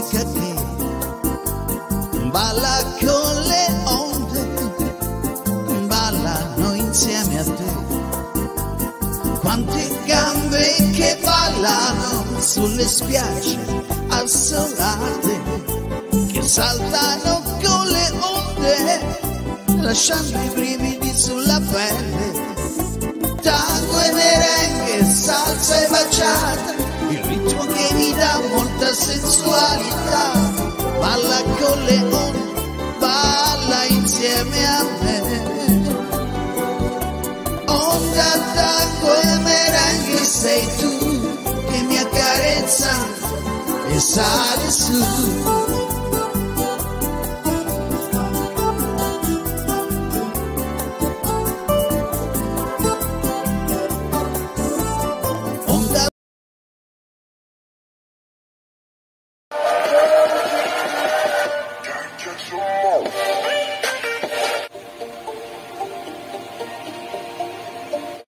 musica che balla con le onde, ballano insieme a te. Quante gambe che ballano sulle spiagge assolate, che saltano con le onde, lasciando i brividi sulla pelle. Tango e merengue, salsa e baciata, il ritmo che mi dà molta sensualità. Balla con le onde, balla insieme a me. Onda, tango e merengue, sei tu che mi accarezza e sale su.